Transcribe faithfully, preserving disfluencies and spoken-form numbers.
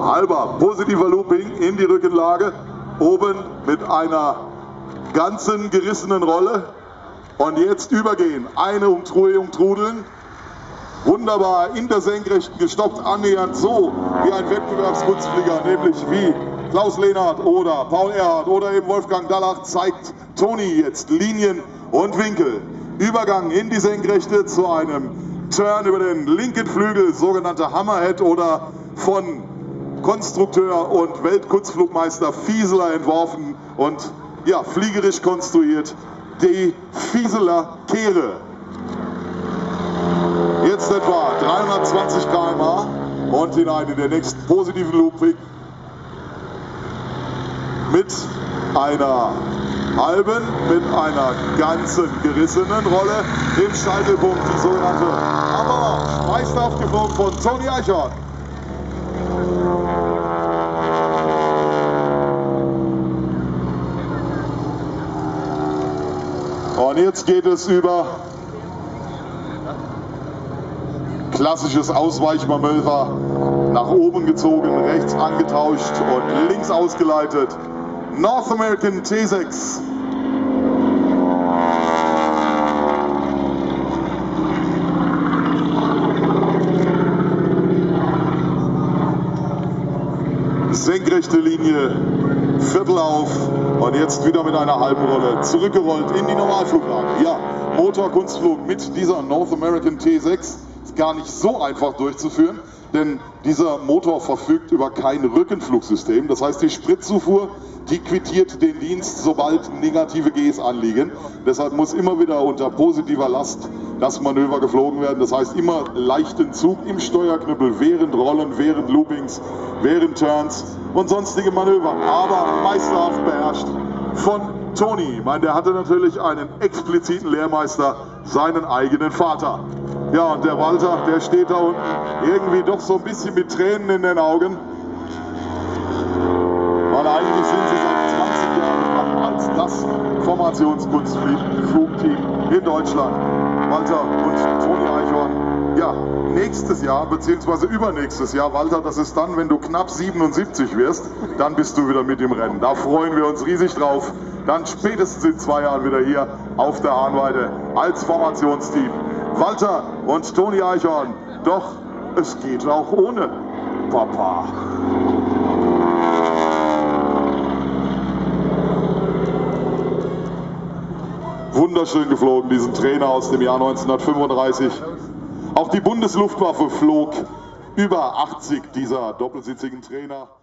halber positiver Looping in die Rückenlage, oben mit einer ganzen gerissenen Rolle und jetzt übergehen, eine Umdrehung trudeln, wunderbar in der Senkrechten gestoppt, annähernd so wie ein Wettbewerbskunstflieger, nämlich wie Klaus Lehnert oder Paul Erhardt oder eben Wolfgang Dallach, zeigt Toni jetzt Linien und Winkel. Übergang in die Senkrechte zu einem Turn über den linken Flügel, sogenannter Hammerhead oder von Konstrukteur und Weltkunstflugmeister Fieseler entworfen und ja, fliegerisch konstruiert, die Fieseler Kehre. Jetzt etwa dreihundertzwanzig Kilometer pro Stunde und hinein in den nächsten positiven Looping mit einer halben, mit einer ganzen gerissenen Rolle im Scheitelpunkt, die sogenannte Hammermarsch, meisterhaft geflogen von Toni Eichhorn. Und jetzt geht es über klassisches Ausweichmanöver, nach oben gezogen, rechts angetauscht und links ausgeleitet. North American T sechs. Senkrechte Linie, Viertel auf und jetzt wieder mit einer halben Rolle zurückgerollt in die Normalfluglage. Ja, Motorkunstflug mit dieser North American T sechs ist gar nicht so einfach durchzuführen, denn dieser Motor verfügt über kein Rückenflugsystem. Das heißt, die Spritzufuhr, die quittiert den Dienst, sobald negative Gs anliegen. Deshalb muss immer wieder unter positiver Last das Manöver geflogen werden. Das heißt, immer leichten Zug im Steuerknüppel, während Rollen, während Loopings, während Turns und sonstige Manöver. Aber meisterhaft beherrscht von Toni. Ich meine, der hatte natürlich einen expliziten Lehrmeister, seinen eigenen Vater. Ja, und der Walter, der steht da unten irgendwie doch so ein bisschen mit Tränen in den Augen. Weil eigentlich sind sie seit zwanzig Jahren als das Formationskunstflugteam in Deutschland. Walter und Toni Eichhorn. Ja, nächstes Jahr, beziehungsweise übernächstes Jahr, Walter, das ist dann, wenn du knapp siebenundsiebzig wirst, dann bist du wieder mit im Rennen. Da freuen wir uns riesig drauf. Dann spätestens in zwei Jahren wieder hier auf der Hahnweide als Formationsteam. Walter und Toni Eichhorn, doch es geht auch ohne Papa. Wunderschön geflogen, diesen Trainer aus dem Jahr neunzehnhundertfünfunddreißig. Auch die Bundesluftwaffe flog über achtzig dieser doppelsitzigen Trainer.